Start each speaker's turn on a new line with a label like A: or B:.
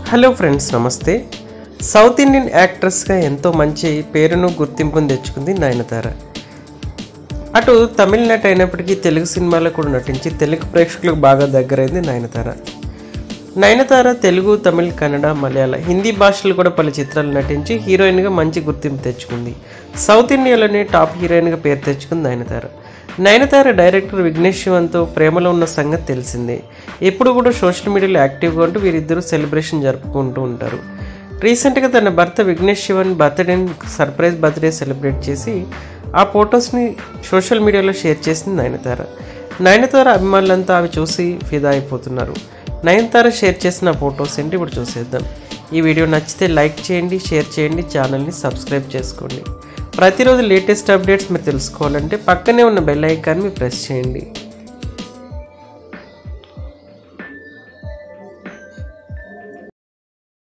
A: Hello friends, నమస్తే. South Indian యాక్ట్రెస్గా ఎంతో మంచి పేరును గుర్తింపును తెచ్చుకుంది నయనతార. అటు తమిళ నటి అయినప్పటికీ తెలుగు సినిమాలో కూడా నటించి తెలుగు ప్రేక్షకులకు బాగా దగ్గరైంది నయనతార. నయనతార తెలుగు, తమిళ్, కన్నడ, మలయాళ, హిందీ భాషలు కూడా పలు చిత్రాలు నటించి హీరోయిన్గా మంచి గుర్తింపు తెచ్చుకుంది. సౌత్ ఇండియాలోనే టాప్ హీరోయిన్గా పేరు తెచ్చుకుంది నయనతార. నయనతార డైరెక్టర్ విఘ్నేష్ శివన్తో ప్రేమలో ఉన్న సంగతి తెలిసిందే. ఎప్పుడు కూడా సోషల్ మీడియాలో యాక్టివ్గా ఉంటూ వీరిద్దరూ సెలబ్రేషన్ జరుపుకుంటూ ఉంటారు. రీసెంట్గా తన భర్త విఘ్నేష్ శివన్ బర్త్డేని సర్ప్రైజ్ బర్త్డే సెలబ్రేట్ చేసి ఆ ఫొటోస్ని సోషల్ మీడియాలో షేర్ చేసింది నయనతార. నయనతార అభిమానులంతా అవి చూసి ఫిదా అయిపోతున్నారు. నయనతార షేర్ చేసిన ఫొటోస్ ఏంటి ఇప్పుడు చూసేద్దాం. ఈ వీడియో నచ్చితే లైక్ చేయండి, షేర్ చేయండి, ఛానల్ని సబ్స్క్రైబ్ చేసుకోండి. ప్రతిరోజు లేటెస్ట్ అప్డేట్స్ మీరు తెలుసుకోవాలంటే పక్కనే ఉన్న బెల్ ఐకాన్ని ప్రెస్ చేయండి.